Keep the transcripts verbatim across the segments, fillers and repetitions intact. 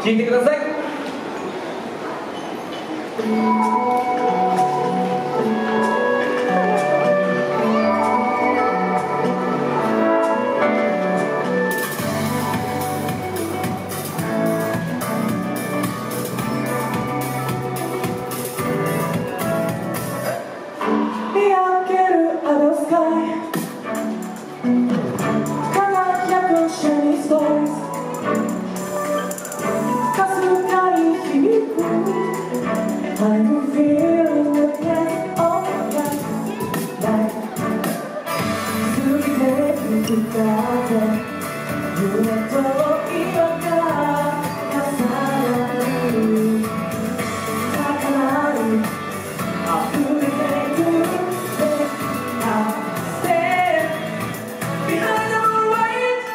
聴いてください。 I'm feeling the death of life. Sweet to thousand, you are talking about Kasarani, Sakanari. I'll do the thing to stay. I'll stand behind the right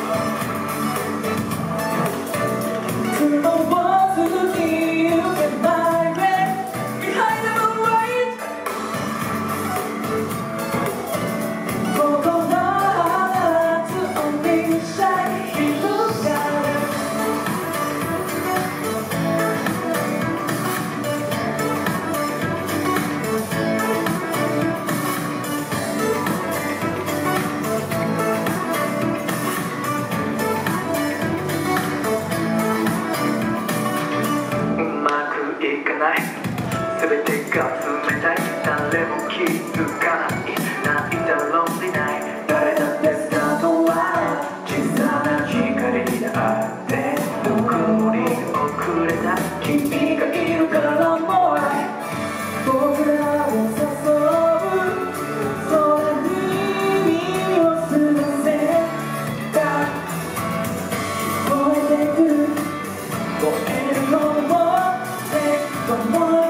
to the ones who look you and my. 全てが冷たい、誰も気づかない、泣いたら論理ない、誰だってスタートは小さな光になってぬくもり遅れた君がいるからもう僕らを誘う空に耳を澄ませた聞こえてくる声のも思い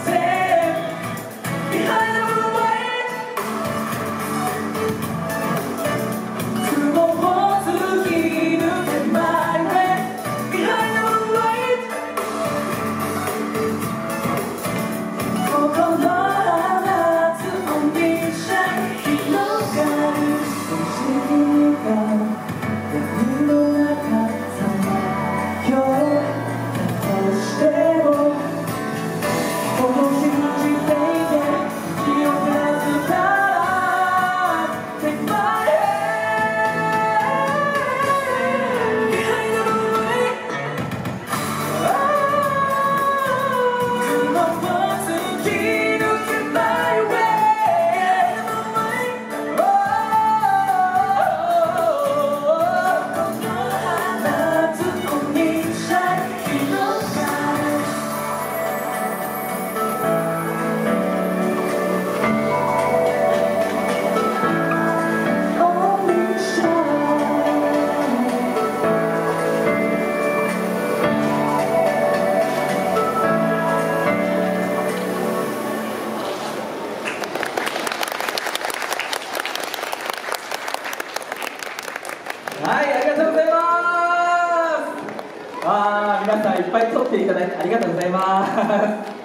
はい、ありがとうございます。あー、皆さんいっぱい撮っていただいてありがとうございます。